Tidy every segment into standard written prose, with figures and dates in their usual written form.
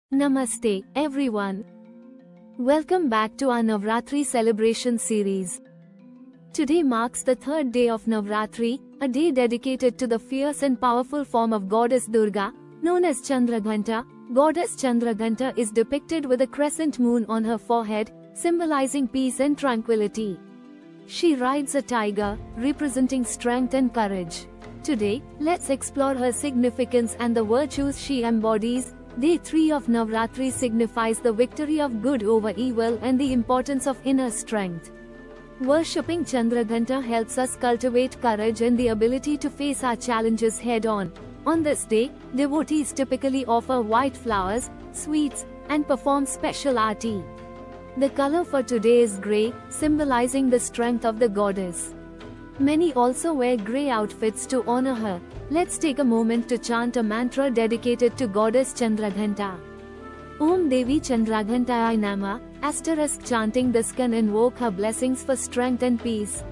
Namaste, everyone. Welcome back to our Navratri celebration series. Today marks the third day of Navratri, a day dedicated to the fierce and powerful form of Goddess Durga, known as Chandraghanta. Goddess Chandraghanta is depicted with a crescent moon on her forehead, symbolizing peace and tranquility. She rides a tiger, representing strength and courage. Today, let's explore her significance and the virtues she embodies. Day 3 of Navratri signifies the victory of good over evil and the importance of inner strength. Worshipping Chandraghanta helps us cultivate courage and the ability to face our challenges head-on. On this day, devotees typically offer white flowers, sweets, and perform special aarti. The color for today is grey, symbolizing the strength of the goddess. Many also wear grey outfits to honor her. Let's take a moment to chant a mantra dedicated to Goddess Chandraghanta. Om Devi Chandraghantaya Namah, * chanting this can invoke her blessings for strength and peace.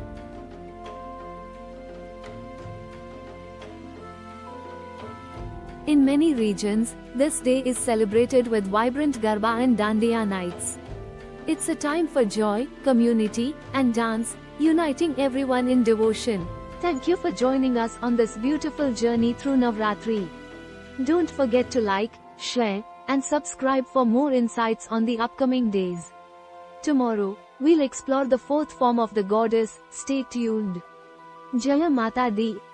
In many regions, this day is celebrated with vibrant Garba and Dandiya nights. It's a time for joy, community, and dance, uniting everyone in devotion. Thank you for joining us on this beautiful journey through Navratri. Don't forget to like, share, and subscribe for more insights on the upcoming days. Tomorrow, we'll explore the fourth form of the goddess. Stay tuned. Jaya Mata Di.